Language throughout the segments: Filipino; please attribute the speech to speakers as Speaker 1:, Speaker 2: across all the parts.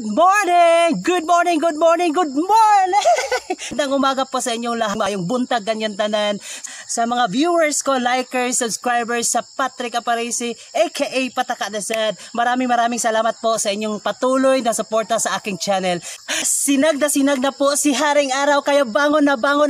Speaker 1: Good morning! Good morning! Good morning! Good morning! Magandang umaga po sa inyong lahat. Yung buntag ganyan tanan. Sa mga viewers ko, likers, subscribers sa Patrick Aparisi, aka Pataka Nezeeed. Maraming salamat po sa inyong patuloy na suporta sa aking channel. Sinag na po si Haring Araw, kaya bangon na po!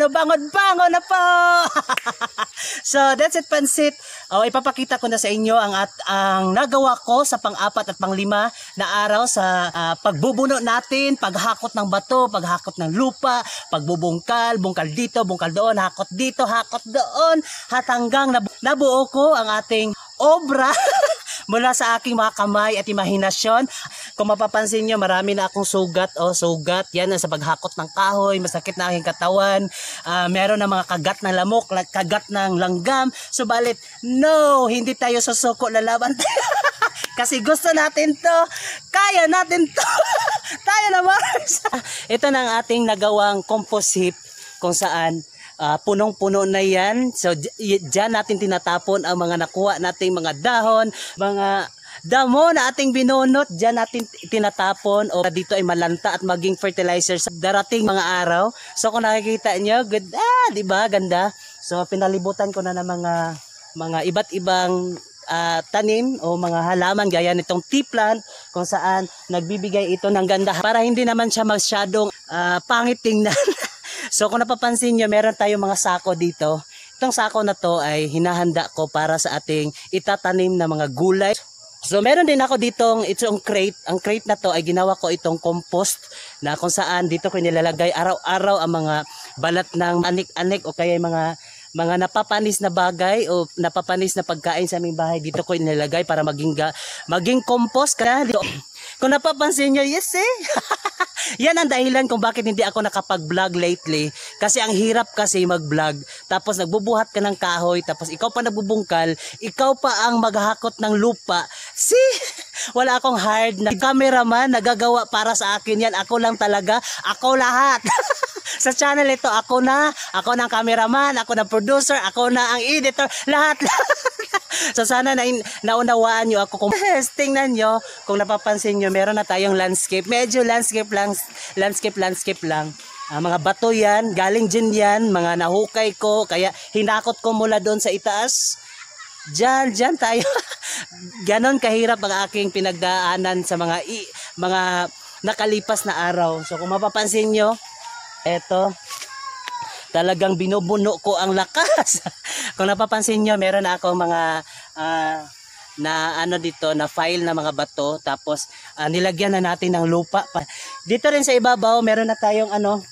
Speaker 1: So that's it, Pansit. Ipapakita ko na sa inyo ang nagawa ko sa pang-4 at pang-5 na araw sa pagbubuno natin, paghakot ng bato, paghakot ng lupa, pagbubungkal, bungkal dito, bungkal doon, hakot dito, hakot doon, hanggang nabuo ko ang ating obra mula sa aking mga kamay at imahinasyon. Kung mapapansin nyo, marami na akong sugat. Sugat. Yan sa paghakot ng kahoy. Masakit na aking katawan. Meron na mga kagat ng lamok, kagat ng langgam. Subalit, no, hindi tayo susuko, lalaban tayo. Kasi gusto natin to. Kaya natin to. Tayo na, Mars. Ito na ang ating nagawang compost heap kung saan punong-puno na yan. So dyan natin tinatapon ang mga nakuha nating mga dahon, mga damo na ating binunot. Dyan natin tinatapon o dito ay malanta at maging fertilizer sa darating mga araw. So kung nakikita nyo, good, diba, ganda. So pinalibutan ko na ng mga iba't ibang tanim o mga halaman gaya nitong tea plant kung saan nagbibigay ito ng ganda para hindi naman siya masyadong pangit tingnan. So kung napapansin nyo, meron tayong mga sako dito. Itong sako na to ay hinahanda ko para sa ating itatanim na mga gulay. So meron din ako ditong itong crate. Ang crate na to ay ginawa ko itong compost na kung saan dito ko nilalagay araw-araw ang mga balat ng anik-anik o kaya mga napapanis na bagay o napapanis na pagkain sa aming bahay. Dito ko nilalagay para maging compost. Kung napapansin nyo, yes yan ang dahilan kung bakit hindi ako nakapag-vlog lately. Kasi ang hirap kasi mag-vlog. Tapos nagbubuhat ka ng kahoy. Tapos ikaw pa nagbubungkal. Ikaw pa ang maghahakot ng lupa. Wala akong hired na cameraman na gagawa para sa akin yan. Ako lang talaga. Ako lahat. Sa channel ito, ako na ang cameraman, ako na producer, ako na ang editor. Lahat. So sana naunawaan nyo ako. Kung tingnan nyo, kung napapansin nyo, meron na tayong landscape. Medyo landscape lang. Mga bato yan, galing dyan yan, mga nahukay ko, kaya hinakot ko mula doon sa itaas. Diyan tayo. Ganon kahirap ang aking pinagdaanan sa mga nakalipas na araw. So kung mapapansin nyo, eto, talagang binubuno ko ang lakas. Kung napapansin nyo, meron na ako mga na file na mga bato. Tapos nilagyan na natin ng lupa. Dito rin sa ibabaw, meron na tayong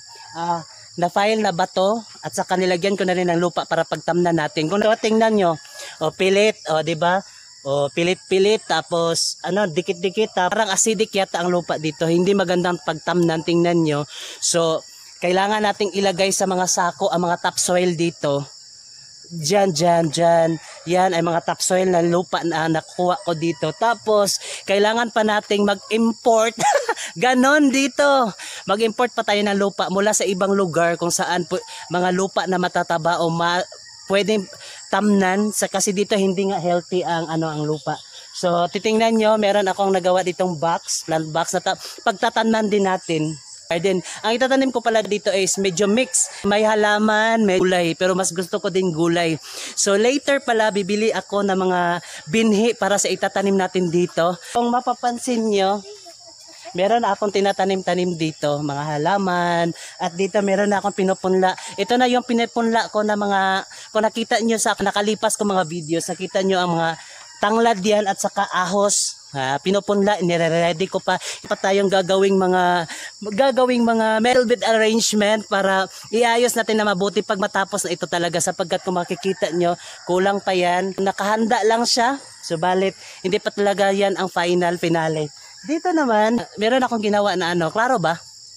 Speaker 1: na file na bato at saka nilagyan ko na rin ng lupa para pagtamnan natin. Kung tingnan nyo, pilit, di ba? Pilit-pilit, tapos dikit-dikit, parang acidic yata ang lupa dito. Hindi magandang pagtamnan, tingnan nyo. So kailangan nating ilagay sa mga sako ang mga topsoil dito. Diyan. Yan ay mga topsoil na lupa na nakuha ko dito. Tapos kailangan pa nating mag-import. Ganon dito. Mag-import pa tayo ng lupa mula sa ibang lugar kung saan mga lupa na matataba o pwedeng tamnan kasi dito hindi nga healthy ang lupa. So titingnan nyo, meron akong nagawa ditong plant box na pagtatanman din natin. Then, ang itatanim ko pala dito is medyo mix. May halaman, may gulay, pero mas gusto ko din gulay. So later pala bibili ako ng mga binhi para sa itatanim natin dito. Kung mapapansin nyo, meron akong tinatanim-tanim dito, mga halaman. At dito meron na akong pinupunla. Ito na yung pinupunla ko na kung nakita nyo sa nakalipas ko mga videos, nakita nyo ang mga tanglad yan at saka ahos. Pinupunla, nire-ready ko pa tayong gagawing mga metal bed arrangement para iayos natin na mabuti pag matapos na ito talaga, sapagkat kung makikita nyo, kulang pa yan. Nakahanda lang siya, subalit hindi pa talaga yan ang finale. Dito naman, meron akong ginawa na klaro ba?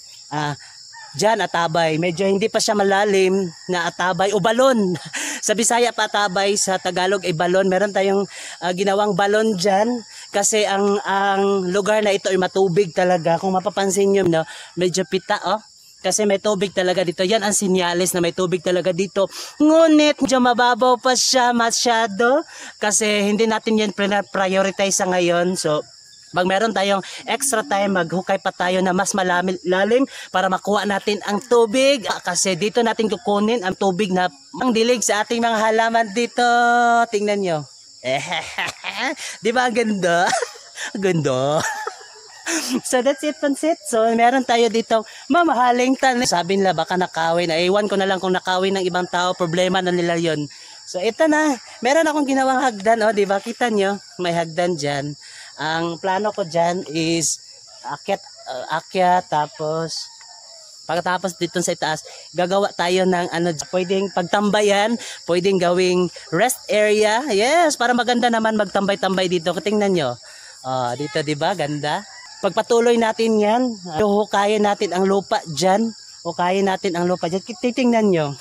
Speaker 1: Diyan atabay, medyo hindi pa siya malalim na atabay o balon. Sa Bisaya pa atabay, sa Tagalog ay balon. Meron tayong ginawang balon diyan kasi ang lugar na ito ay matubig talaga. Kung mapapansin niyo, medyo pita kasi may tubig talaga dito. Yan ang sinyalis na may tubig talaga dito. Ngunit medyo mababaw pa siya masyado kasi hindi natin yan prioritize sa ngayon. So Pag meron tayong extra time, maghukay pa tayo na mas lalim para makuha natin ang tubig. Kasi dito natin kukunin ang tubig na mangdilig sa ating mga halaman dito. Tingnan nyo. Di ba ang ganda? Ganda. So that's it, pansit. So meron tayo dito mamahaling tanim. Sabi nila baka nakawin. Ewan ko na lang kung nakawin ng ibang tao. Problema na nila yon. So ito na. Meron akong ginawang hagdan. O, diba? Kita nyo? May hagdan dyan. Ang plano ko dyan is akyat, tapos pagkatapos dito sa itaas, gagawa tayo ng pwedeng pagtambayan, pwedeng gawing rest area. Yes, para maganda naman magtambay-tambay dito. Tingnan nyo. Dito, diba? Ganda. Pagpatuloy natin yan, hukayin natin ang lupa dyan. Hukayin natin ang lupa dyan. Titingnan nyo.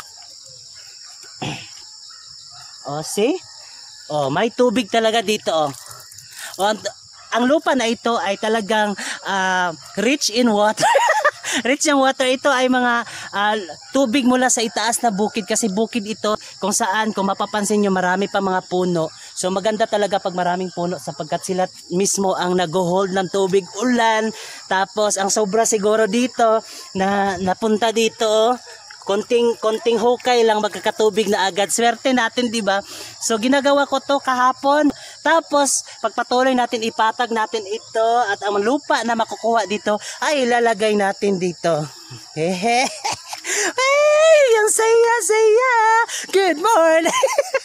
Speaker 1: See? May tubig talaga dito. Ang lupa na ito ay talagang rich in water. Rich in water. Ito ay mga tubig mula sa itaas na bukid. Kasi bukid ito kung saan, kung mapapansin nyo, marami pa mga puno. So maganda talaga pag maraming puno sapagkat sila mismo ang nag-hold ng tubig ulan. Tapos ang sobra siguro dito na napunta dito. Konting hukay lang magkakatubig na agad. Swerte natin, di ba? So ginagawa ko to kahapon. Tapos pagpatuloy natin, ipatag natin ito at ang lupa na makukuha dito ay ilalagay natin dito. Hey, ang saya. Good morning.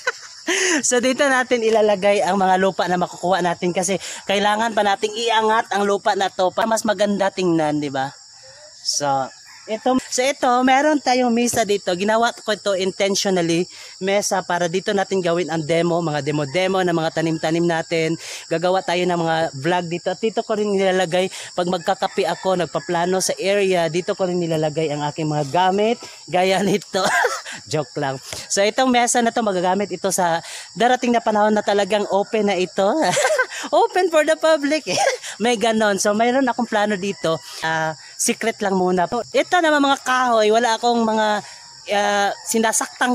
Speaker 1: So dito natin ilalagay ang mga lupa na makukuha natin kasi kailangan pa nating iangat ang lupa na to para mas maganda tingnan, di ba? So ito, meron tayong mesa dito. Ginawa ko ito intentionally, mesa, para dito natin gawin ang demo, mga demo na mga tanim-tanim natin. Gagawa tayo ng mga vlog dito. At dito ko rin nilalagay, pag magkakape ako, nagpaplano sa area, dito ko rin nilalagay ang aking mga gamit, gaya nito. Joke lang. So itong mesa na to, magagamit ito sa darating na panahon na talagang open na ito. Open for the public. May ganon. So mayroon akong plano dito. Secret lang muna. Ito naman mga kahoy, wala akong mga sinasaktan.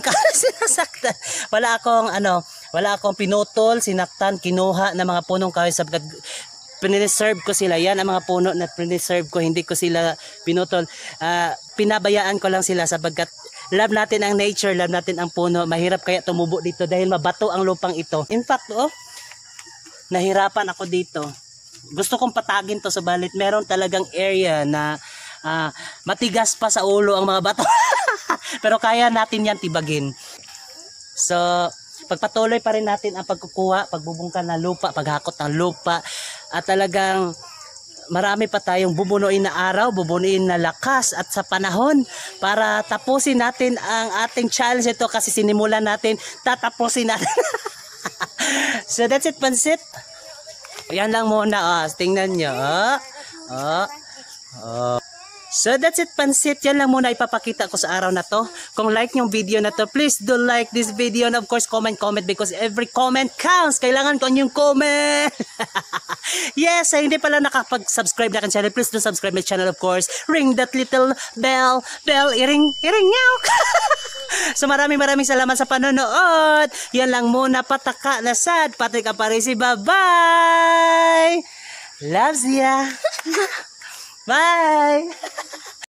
Speaker 1: Wala akong pinutol, sinaktan, kinuha na mga punong kahoy sapagkat pinireserve ko sila. Yan ang mga puno na pinireserve ko, hindi ko sila pinutol. Pinabayaan ko lang sila sapagkat love natin ang nature, love natin ang puno. Mahirap kaya tumubo dito dahil mabato ang lupang ito. In fact, nahirapan ako dito. Gusto kong patagin to, subalit meron talagang area na matigas pa sa ulo ang mga bato. Pero kaya natin yan tibagin. So pagpatuloy pa rin natin ang pagkukuha, pagbubungkan ng lupa, paghakot ng lupa, at talagang marami pa tayong bubunuin na araw, bubunuin na lakas at sa panahon para tapusin natin ang ating challenge ito kasi sinimulan natin, tatapusin natin. So that's it, pansit. Yan lang muna. Tingnan nyo. So that's it, pansit. Yan lang muna ipapakita ko sa araw na to. Kung like yung video na to, please do like this video. And of course, comment because every comment counts. Kailangan ko yung comment. Yes, hindi pala nakapag-subscribe na kan channel, please do subscribe my channel, of course. Ring that little bell, iring nyaw. So maraming salamat sa panonood. Yan lang muna, Pataka Nezeeed, Patrick Aparisi. Bye-bye. Loves ya. Bye.